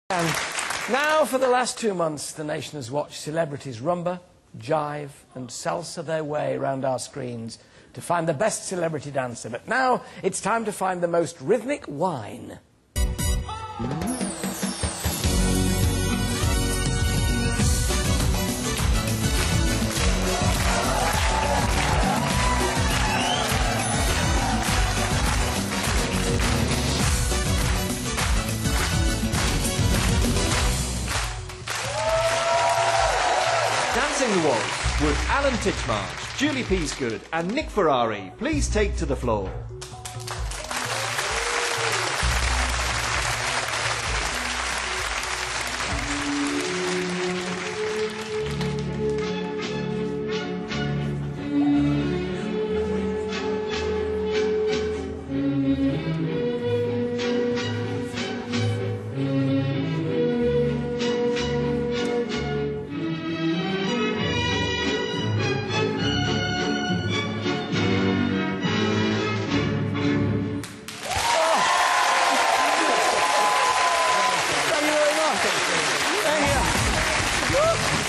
And now, for the last 2 months, the nation has watched celebrities rumba, jive and salsa their way around our screens to find the best celebrity dancer. But now it's time to find the most rhythmic whine. Dancing the Waltz would Alan Titchmarsh, Julie Peasgood and Nick Ferrari please take to the floor. Thank you very much. Thank you.